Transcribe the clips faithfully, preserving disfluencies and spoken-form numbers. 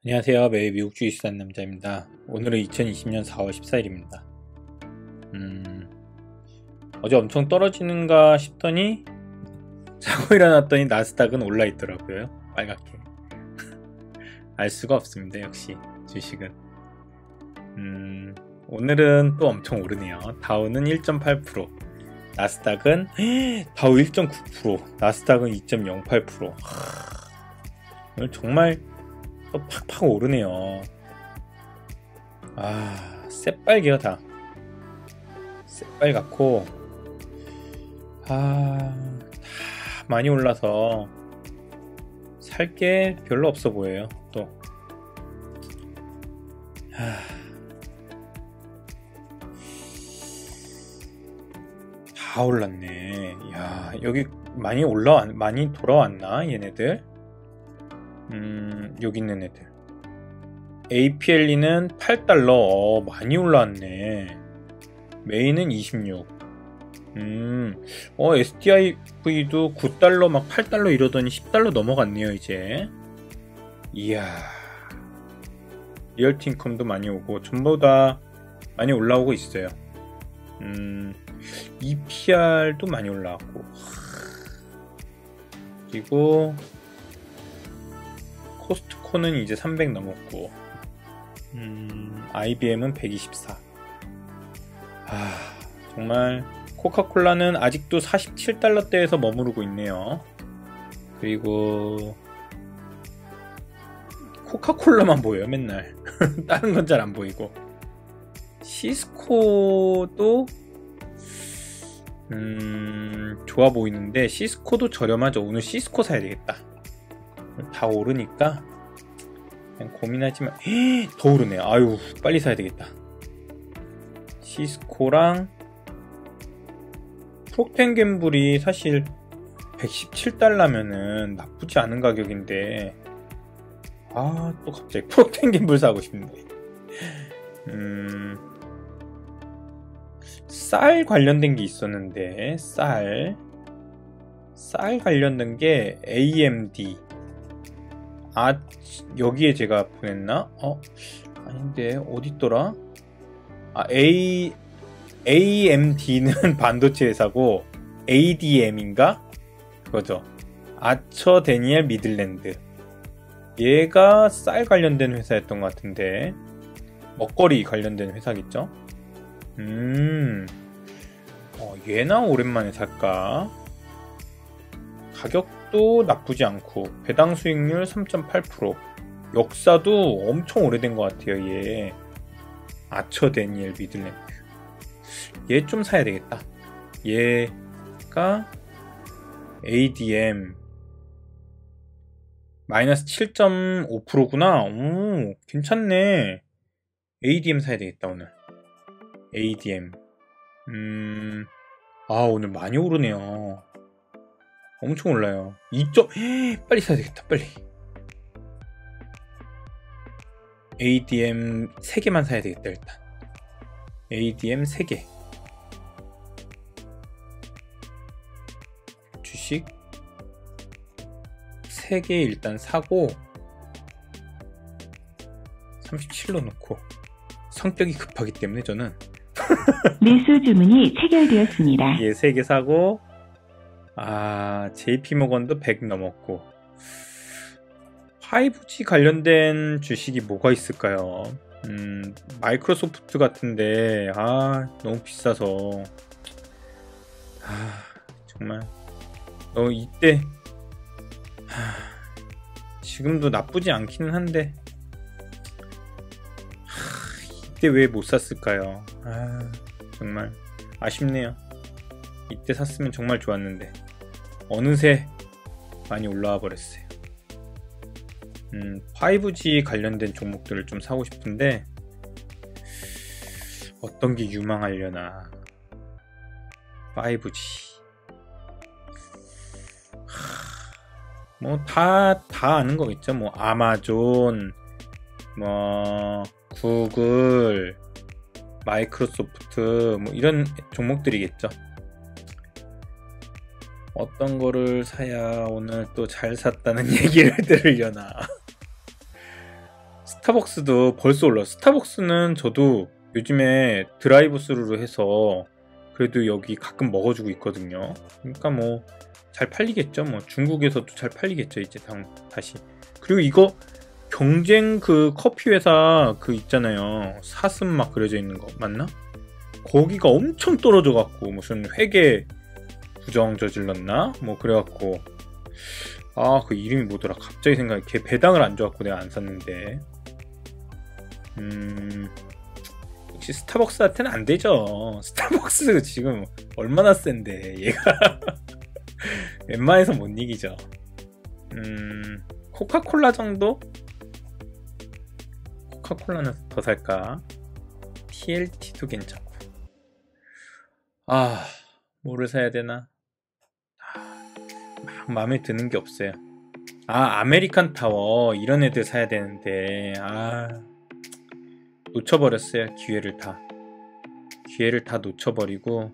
안녕하세요. 매일 미국주의 수산 남자입니다. 오늘은 이천이십 년 사월 십사일입니다. 음, 어제 엄청 떨어지는가 싶더니 자고 일어났더니 나스닥은 올라 있더라고요. 빨갛게. 알 수가 없습니다. 역시 주식은. 음, 오늘은 또 엄청 오르네요. 다우는 일 점 팔 퍼센트, 나스닥은 다우 일 점 구 퍼센트, 나스닥은 이 점 영팔 퍼센트. 하, 오늘 정말 또 팍팍 오르네요. 아, 새빨개요 다. 새빨갛고 아, 다 많이 올라서 살 게 별로 없어 보여요. 또 아, 다 올랐네. 야, 여기 많이 올라왔, 많이 돌아왔나 얘네들? 음, 여기 있는 애들. 에이피엘이는 팔 달러. 어, 많이 올라왔네. 메인은 이십육. 음, 어, 에스디아이브이도 구 달러 막 팔 달러 이러더니 십 달러 넘어갔네요, 이제. 이야. 리얼티 인컴도 많이 오고, 전부 다 많이 올라오고 있어요. 음, 이피알도 많이 올라왔고. 그리고, 코스트코는 이제 삼백 넘었고, 음, 아이비엠은 백이십사. 아, 정말 코카콜라는 아직도 사십칠 달러대에서 머무르고 있네요. 그리고 코카콜라만 보여요, 맨날. 다른 건 잘 안 보이고. 시스코도 음, 좋아 보이는데 시스코도 저렴하죠. 오늘 시스코 사야 되겠다. 다 오르니까 그냥 고민하지만 더 오르네. 아유, 빨리 사야 되겠다. 시스코랑 프록텐갬블이 사실 백십칠 달러면은 나쁘지 않은 가격인데, 아, 또 갑자기 프록텐갬블 사고 싶네. 음, 쌀 관련된 게 있었는데, 쌀 쌀 관련된 게 에이엠디. 아, 여기에 제가 보냈나? 어? 아닌데, 어딨더라? 아, A, 에이엠디는 반도체 회사고, 에이디엠인가? 그거죠. 아처 데니엘 미들랜드. 얘가 쌀 관련된 회사였던 것 같은데, 먹거리 관련된 회사겠죠? 음, 어, 얘나 오랜만에 살까? 가격도 나쁘지 않고 배당 수익률 삼 점 팔 퍼센트. 역사도 엄청 오래된 것 같아요. 얘 아처 데니엘 미들랜드. 얘 좀 사야 되겠다. 얘가 에이디엠 마이너스 칠 점 오 퍼센트구나. 오, 괜찮네. 에이디엠 사야 되겠다 오늘. 에이디엠. 음, 아, 오늘 많이 오르네요. 엄청 올라요. 이 점, 빨리 사야 되겠다, 빨리. 에이디엠 세 개만 사야 되겠다, 일단. 에이디엠 세 개. 주식 세 개 일단 사고, 삼십칠로 놓고. 성격이 급하기 때문에 저는. 매수 주문이 체결되었습니다. 얘 세 개 사고, 아, 제이피모건도 백 넘었고. 파이브지 관련된 주식이 뭐가 있을까요? 음, 마이크로소프트 같은데, 아, 너무 비싸서. 아, 정말. 어, 이때, 아, 지금도 나쁘지 않기는 한데, 아, 이때 왜 못 샀을까요? 아, 정말 아쉽네요. 이때 샀으면 정말 좋았는데 어느새 많이 올라와 버렸어요. 음, 파이브지 관련된 종목들을 좀 사고 싶은데 어떤 게 유망하려나. 파이브지 뭐 다 다 아는 거겠죠. 뭐 아마존, 뭐 구글, 마이크로소프트, 뭐 이런 종목들이겠죠. 어떤 거를 사야 오늘 또 잘 샀다는 얘기를 들으려나. 스타벅스도 벌써 올라. 스타벅스는 저도 요즘에 드라이브 스루로 해서 그래도 여기 가끔 먹어주고 있거든요. 그러니까 뭐 잘 팔리겠죠. 뭐 중국에서도 잘 팔리겠죠. 이제 당, 다시. 그리고 이거 경쟁 그 커피 회사 그 있잖아요. 사슴 막 그려져 있는 거 맞나? 거기가 엄청 떨어져 갖고 무슨 회계 부정 저질렀나? 뭐 그래갖고 아 그 이름이 뭐더라. 갑자기 생각이. 걔 배당을 안 줘갖고 내가 안 샀는데. 음 역시 스타벅스한테는 안 되죠. 스타벅스 지금 얼마나 센데 얘가. 웬만해서 못 이기죠. 음 코카콜라 정도? 코카콜라는 더 살까? 티엘티도 괜찮고. 아 뭐를 사야 되나? 막 마음에 드는 게 없어요. 아 아메리칸 타워 이런 애들 사야 되는데 아 놓쳐버렸어요. 기회를 다 기회를 다 놓쳐버리고.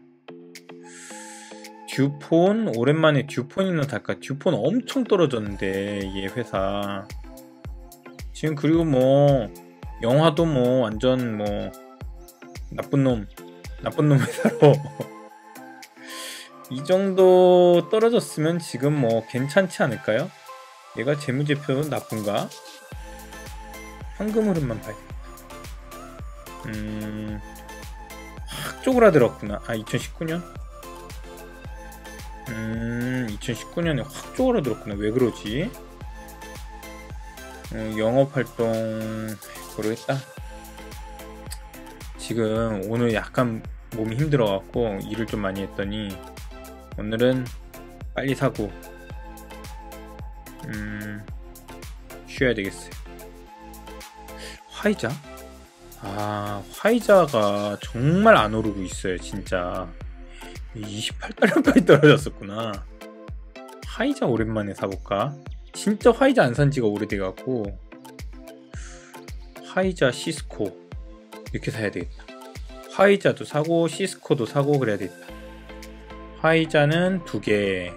듀폰 오랜만에 듀폰이나 살까. 듀폰 엄청 떨어졌는데 얘 회사 지금. 그리고 뭐 영화도 뭐 완전 뭐 나쁜 놈 나쁜 놈 회사로 이 정도 떨어졌으면 지금 뭐 괜찮지 않을까요? 얘가 재무제표는 나쁜가? 현금 흐름만 봐야겠다. 음... 확 쪼그라들었구나. 아 이천십구 년? 음... 이천십구 년에 확 쪼그라들었구나. 왜 그러지? 어, 영업활동 모르겠다. 지금 오늘 약간 몸이 힘들어갖고 일을 좀 많이 했더니 오늘은 빨리 사고 음... 쉬어야 되겠어요. 화이자? 아 화이자가 정말 안 오르고 있어요. 진짜 이십팔 달러까지 떨어졌었구나. 화이자 오랜만에 사볼까? 진짜 화이자 안 산지가 오래돼갖고 화이자 시스코 이렇게 사야 되겠다. 화이자도 사고 시스코도 사고 그래야 되겠다. 화이자는 두개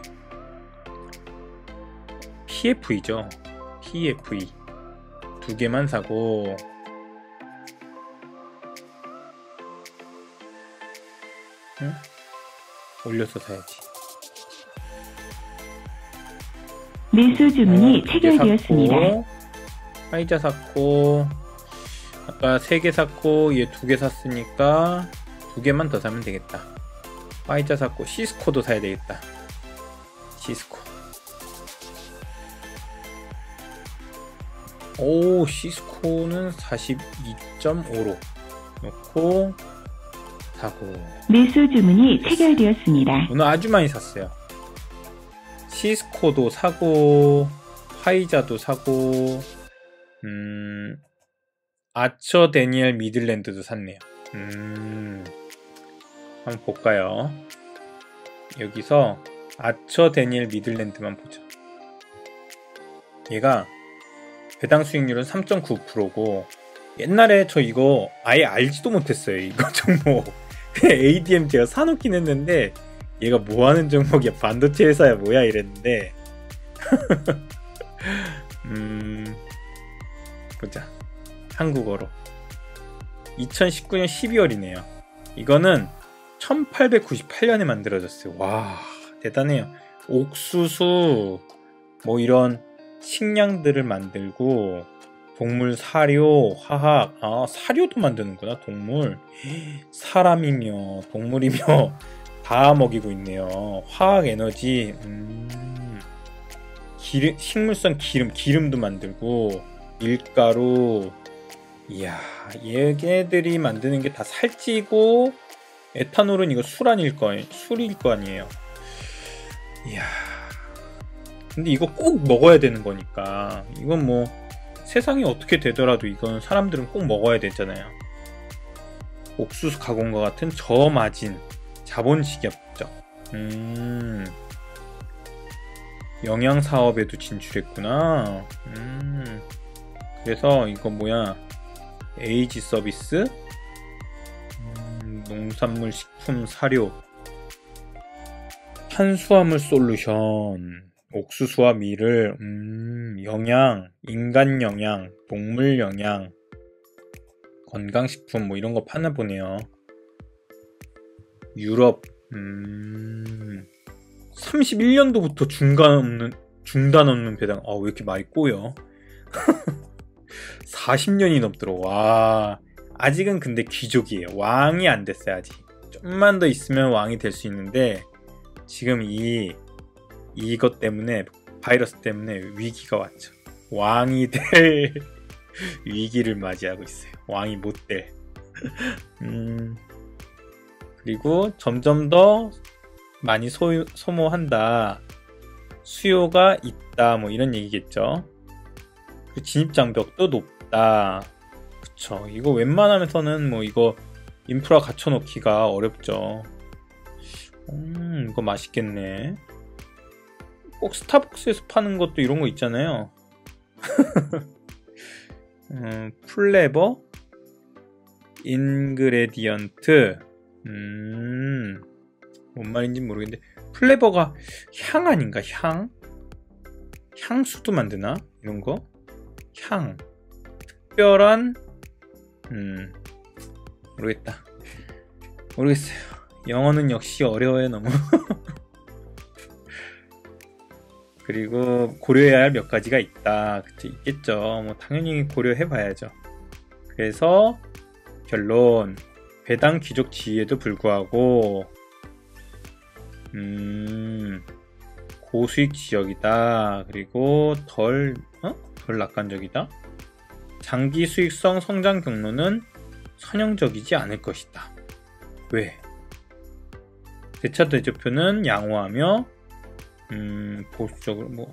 피에프이죠. 피에프이 두 개만 사고 응? 올려서 사야지. 매수 주문이 어, 체결되었습니다. 샀고, 화이자 샀고 아까 세 개 샀고 얘 두 개 샀으니까 두 개만 더 사면 되겠다. 화이자 샀고 시스코도 사야 되겠다. 시스코. 오 시스코는 사십이 점 오로 놓고 사고. 매수 주문이 체결되었습니다. 오늘 아주 많이 샀어요. 시스코도 사고 화이자도 사고 음 아처 데니엘 미들랜드도 샀네요. 음 한번 볼까요? 여기서 아처 데니엘 미들랜드만 보자. 얘가 배당 수익률은 삼 점 구 퍼센트고 옛날에 저 이거 아예 알지도 못했어요. 이거 종목 그냥 에이디엠 제가 사놓긴 했는데 얘가 뭐하는 종목이야, 반도체 회사야 뭐야 이랬는데 음 보자. 한국어로 이천십구 년 십이월이네요 이거는 천팔백구십팔 년에 만들어졌어요. 와 대단해요. 옥수수 뭐 이런 식량들을 만들고 동물 사료, 화학, 아 사료도 만드는구나. 동물, 사람이며 동물이며 다 먹이고 있네요. 화학 에너지, 음, 기름, 식물성 기름, 기름도 만들고 밀가루. 이야, 얘네들이 만드는 게 다 살찌고 에탄올은 이거 술 아닐 거, 술일 거 아니에요. 이야, 근데 이거 꼭 먹어야 되는 거니까 이건 뭐 세상이 어떻게 되더라도 이건 사람들은 꼭 먹어야 되잖아요. 옥수수 가공과 같은 저마진 자본식약적. 음, 영양사업에도 진출했구나. 음, 그래서 이거 뭐야, 에이지 서비스, 음, 농산물, 식품, 사료, 탄수화물 솔루션. 옥수수와 밀을 음, 영양, 인간 영양, 동물 영양, 건강식품 뭐 이런 거 파나 보네요. 유럽 음, 삼십일 년도부터 중간 없는 중단 없는 배당. 아, 왜 이렇게 많이 꼬여? 사십 년이 넘도록. 와, 아직은 근데 귀족이에요. 왕이 안 됐어요. 아직 좀만 더 있으면 왕이 될 수 있는데 지금 이 이것 때문에, 바이러스 때문에 위기가 왔죠. 왕이 될 위기를 맞이하고 있어요. 왕이 못 될. 음, 그리고 점점 더 많이 소, 소모한다, 수요가 있다, 뭐 이런 얘기겠죠. 그 진입장벽도 높다. 그쵸. 이거 웬만하면서는 뭐 이거 인프라 갖춰놓기가 어렵죠. 음, 이거 맛있겠네. 꼭 스타벅스에서 파는 것도 이런 거 있잖아요. 음, 플레버 인그레디언트. 음, 뭔 말인지 모르겠는데 플레버가 향 아닌가? 향? 향수도 만드나? 이런 거? 향. 특별한 음, 모르겠다. 모르겠어요. 영어는 역시 어려워요, 너무. 그리고 고려해야 할 몇 가지가 있다. 그쵸, 있겠죠. 뭐 당연히 고려해 봐야죠. 그래서 결론, 배당 귀족 지위에도 불구하고 음, 고수익 지역이다. 그리고 덜, 어? 덜 낙관적이다. 장기 수익성 성장 경로는 선형적이지 않을 것이다. 왜? 대차 대조표는 양호하며 음, 보수적으로 뭐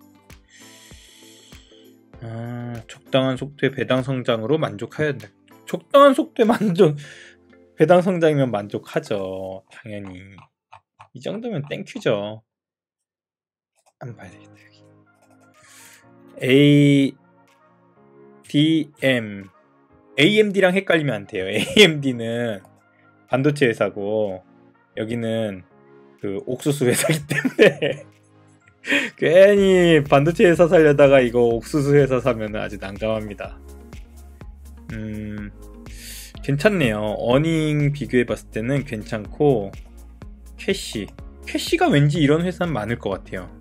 아, 적당한 속도의 배당 성장으로 만족해야 된다. 적당한 속도의 만족 배당 성장이면 만족하죠. 당연히 이 정도면 땡큐죠. 한번 봐야 되겠다. 여기 A 디 엠 에이엠디랑 헷갈리면 안 돼요. 에이엠디는 반도체 회사고 여기는 그 옥수수 회사이기 때문에 괜히 반도체 회사 살려다가 이거 옥수수 회사 사면 아주 난감합니다. 음, 괜찮네요. 어닝 비교해봤을 때는 괜찮고, 캐시 캐시가 왠지 이런 회사는 많을 것 같아요.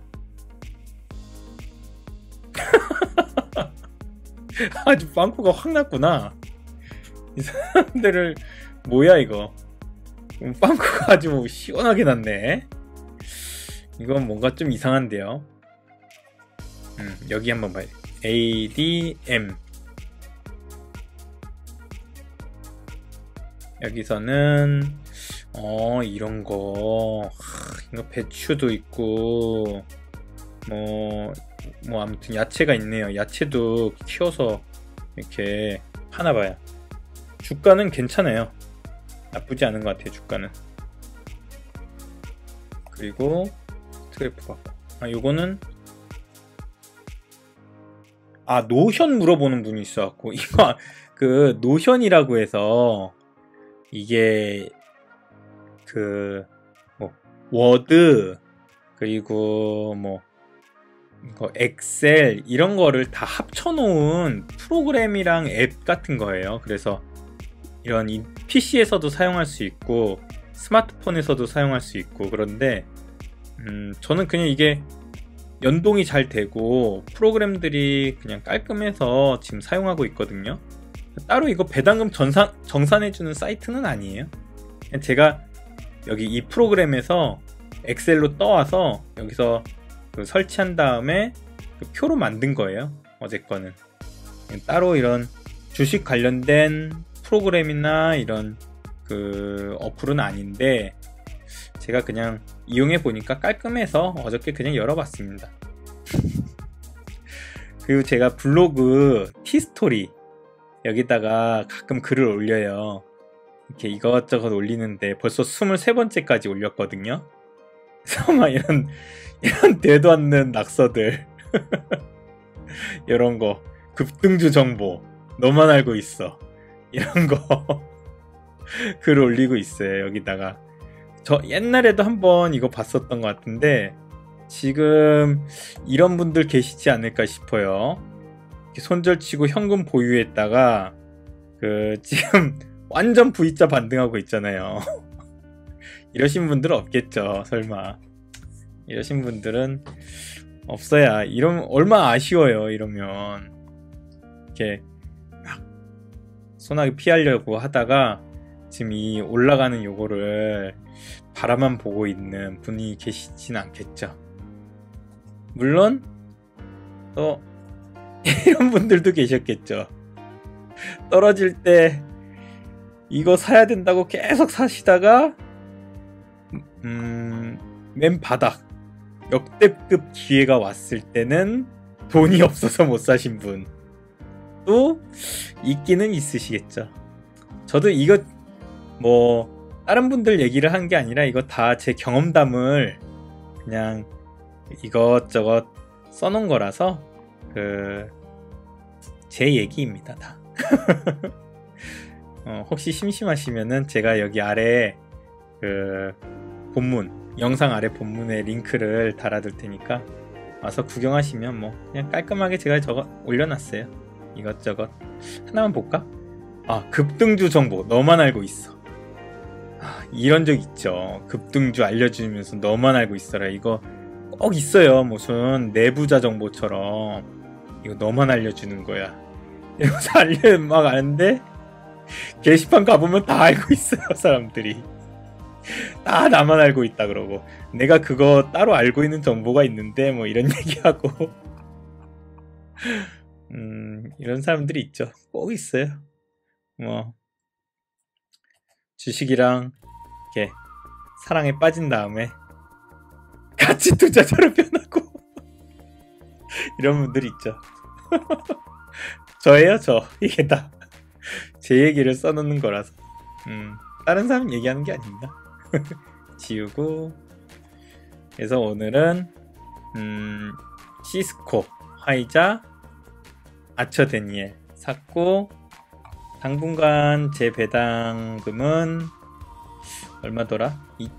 아주 빵꾸가 확 났구나. 이 사람들을 뭐야 이거. 빵꾸가 아주 시원하게 났네. 이건 뭔가 좀 이상한데요. 음, 여기 한번 봐야 돼. 에이 디 엠 여기서는 어 이런거 이거 배추도 있고 뭐 뭐 아무튼 야채가 있네요. 야채도 키워서 이렇게 파나봐요. 주가는 괜찮아요. 나쁘지 않은 것 같아요. 주가는. 그리고 스트래프 받고, 아 요거는 아 노션 물어보는 분이 있어갖고 이거 그 노션이라고 해서 이게 그 뭐 워드 그리고 뭐 이거 엑셀 이런 거를 다 합쳐놓은 프로그램이랑 앱 같은 거예요. 그래서 이런 피시에서도 사용할 수 있고 스마트폰에서도 사용할 수 있고 그런데 음, 저는 그냥 이게 연동이 잘 되고 프로그램들이 그냥 깔끔해서 지금 사용하고 있거든요. 따로 이거 배당금 전산, 정산해주는 사이트는 아니에요. 그냥 제가 여기 이 프로그램에서 엑셀로 떠와서 여기서 그 설치한 다음에 그 표로 만든 거예요. 어제 거는 따로 이런 주식 관련된 프로그램이나 이런 그 어플은 아닌데 제가 그냥 이용해 보니까 깔끔해서 어저께 그냥 열어봤습니다. 그리고 제가 블로그 티스토리 여기다가 가끔 글을 올려요. 이렇게 이것저것 올리는데 벌써 스물세 번째까지 올렸거든요. 그래서 막 이런 이런 되도 않는 낙서들 이런 거 급등주 정보 너만 알고 있어 이런 거 글 올리고 있어요. 여기다가 저 옛날에도 한번 이거 봤었던 것 같은데 지금 이런 분들 계시지 않을까 싶어요. 손절치고 현금 보유했다가 그 지금 완전 V자 반등하고 있잖아요. 이러신 분들은 없겠죠, 설마. 이러신 분들은 없어야. 이러면 얼마나 아쉬워요. 이러면 이렇게 막 소나기 피하려고 하다가 지금 이 올라가는 요거를 바라만 보고 있는 분이 계시진 않겠죠. 물론 또 이런 분들도 계셨겠죠. 떨어질 때 이거 사야 된다고 계속 사시다가 음, 맨 바닥 역대급 기회가 왔을 때는 돈이 없어서 못 사신 분도 있기는 있으시겠죠. 저도 이거 뭐 다른 분들 얘기를 한 게 아니라 이거 다 제 경험담을 그냥 이것저것 써놓은 거라서 그 제 얘기입니다, 다. 어, 혹시 심심하시면은 제가 여기 아래 그 본문, 영상 아래 본문에 링크를 달아둘 테니까 와서 구경하시면 뭐 그냥 깔끔하게 제가 저거 올려놨어요. 이것저것 하나만 볼까? 아, 급등주 정보 너만 알고 있어. 아, 이런 적 있죠. 급등주 알려주면서 너만 알고 있어라. 이거 꼭 있어요. 무슨 내부자 정보처럼 이거 너만 알려주는 거야. 이러면서 알려 막 아는데 게시판 가보면 다 알고 있어요. 사람들이 다 나만 알고 있다 그러고, 내가 그거 따로 알고 있는 정보가 있는데 뭐 이런 얘기하고 음, 이런 사람들이 있죠. 꼭 있어요. 뭐 주식이랑 이렇게 사랑에 빠진 다음에 가치 투자자로 변하고 이런 분들이 있죠. 저예요, 저. 이게 다 제 얘기를 써놓는 거라서. 음, 다른 사람 얘기하는 게 아닙니다. 지우고. 그래서 오늘은 음, 시스코, 화이자, 아처 데니엘 샀고, 당분간 제 배당금은 얼마더라?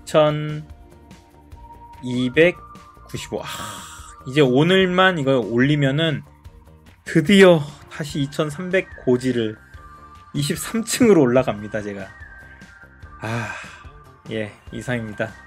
이천이백구십오. 아, 이제 오늘만 이거 올리면은 드디어 다시 이천삼백 고지를 이십삼 층으로 올라갑니다, 제가. 아, 예, 이상입니다.